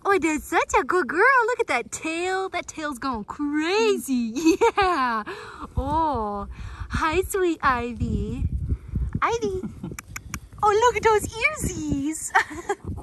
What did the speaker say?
Oh, that's such a good girl. Look at that tail. That tail's going crazy. Yeah. Oh, hi, sweet Ivy. Ivy. Oh, look at those earsies.